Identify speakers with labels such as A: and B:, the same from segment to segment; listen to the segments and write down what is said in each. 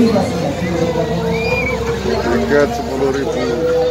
A: Tiket 10.000.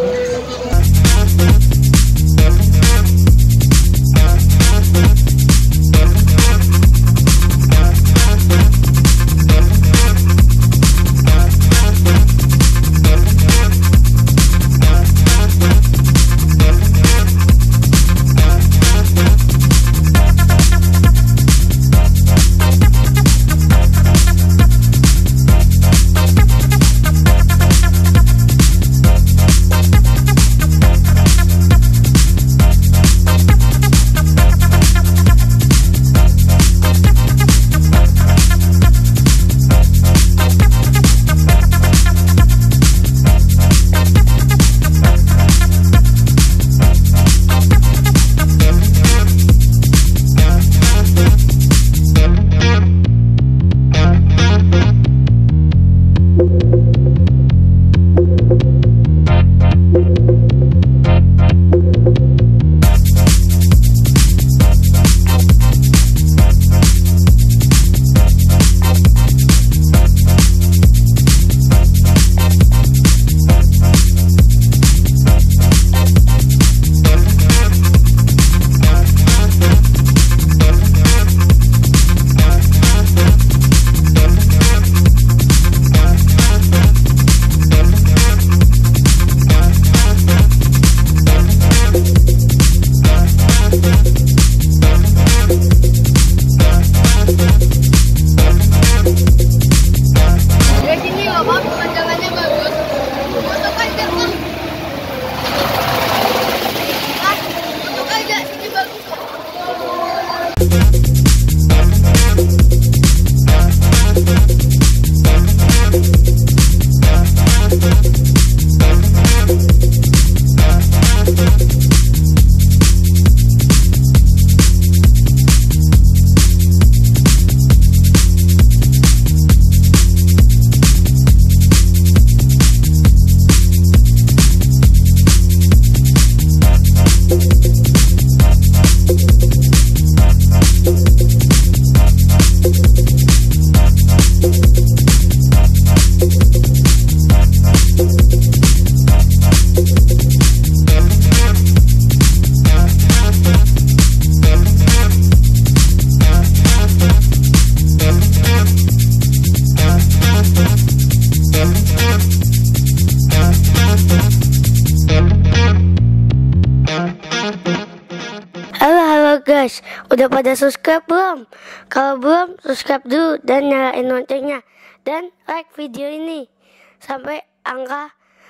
B: Guys, udah pada subscribe belum? Kalau belum, subscribe dulu dan nyalain loncengnya. Dan like video ini sampai angka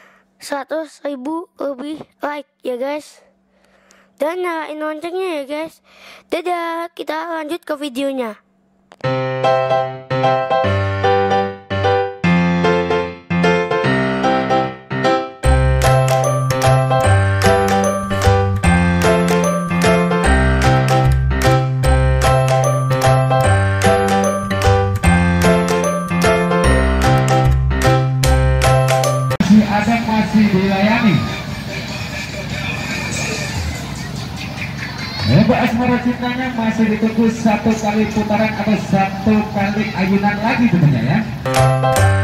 B: 100.000 lebih like ya guys. Dan nyalain loncengnya ya guys. Dadah, kita lanjut ke videonya.
C: Masih dilayani. Hebat asmara cintanya masih ditunggu satu kali putaran atau satu kali ayunan lagi teman-teman ya.